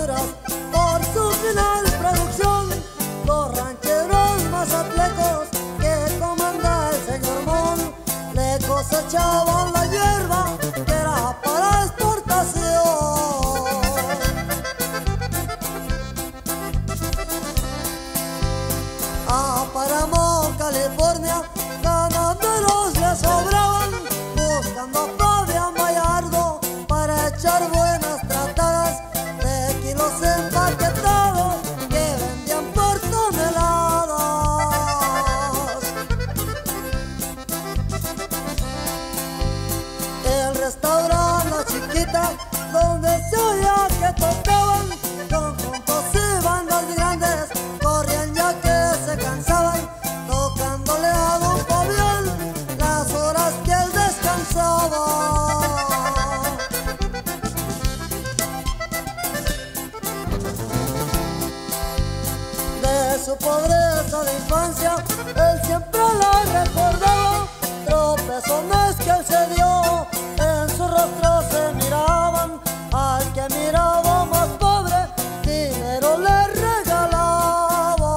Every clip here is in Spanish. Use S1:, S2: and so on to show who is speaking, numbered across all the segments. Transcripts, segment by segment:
S1: Honduras por su final producción. Los rancheros mazatlecos que comanda el señor Mon le cosechaban la hierba que era para exportación. A Paramount, California, ganaderos le sobraban, buscando a Fabián Bayardo para echar buenas tratadas de kilos empaquetados que vendían por toneladas. El restaurante La Chiquita, donde se oía que tocaban conjuntos y bandas grandes, corrían ya que se cansaban, tocándole a don Fabián las horas que él descansaba. De su pobreza de infancia él siempre la recordaba. Tropezones que él se dio en su rostro se miraban. Al que miraba más pobre, dinero le regalaba.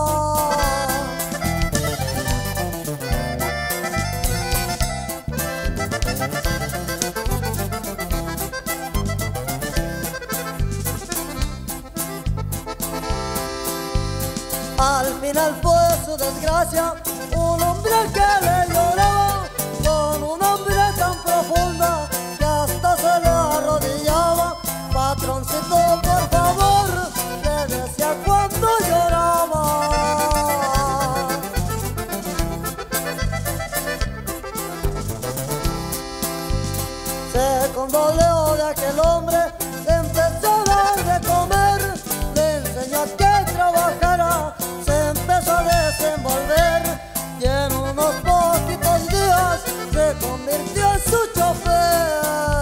S1: Al final fue su desgracia, un hombre que le lloraba, con una hambre tan profunda que hasta se le arrodillaba. Patroncito, por favor, le decía cuando lloraba. Se condoleó de aquel hombre, le empezó a dar de comer, le enseñó a que trabajara, se empezó a desenvolver y en unos poquitos días se convirtió en su chofer.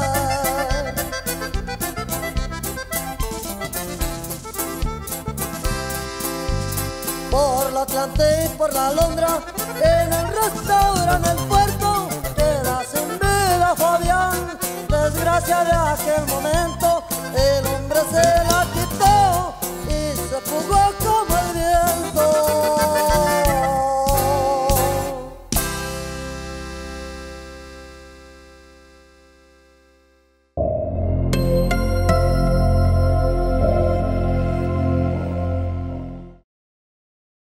S1: Por la Atlante y por la Londra, en el restaurante El Puerto, queda sin vida Fabián. Desgracia de aquel momento, el hombre se la quitó.